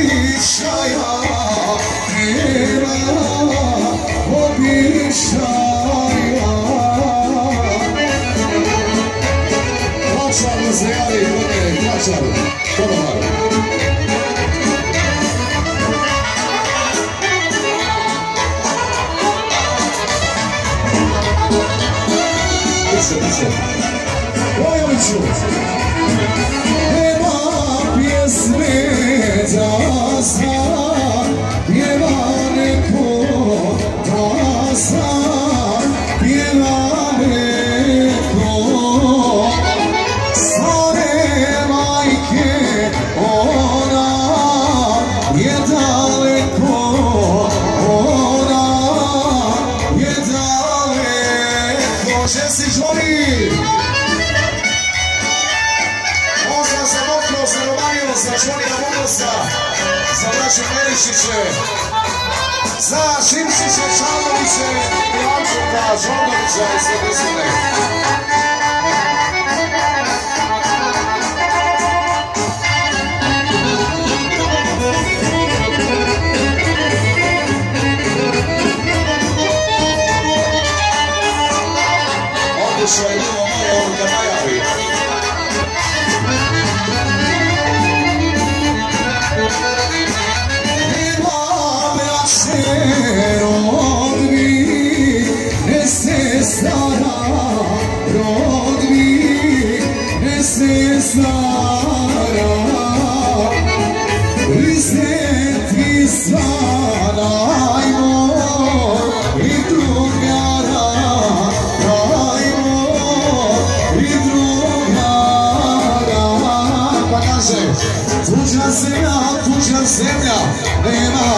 običaja, nema običaja. Klačar zreli, klačar, dobar. Nema pjesme da zna, pjeva neko da zna, pjeva neko. Stare majke, ona je daleko, ona je daleko. Žesi žori! Za Čonija Munosa, za naše Merišiće, za Šimšiće, Čanoviće, Milančuka, Žondovića i sve desine. Odlično je bilo malo da najavi. Stara, prizneti stvarajmo i drugara, dajmo i drugara. Pa kaže, tuđa zemlja, nema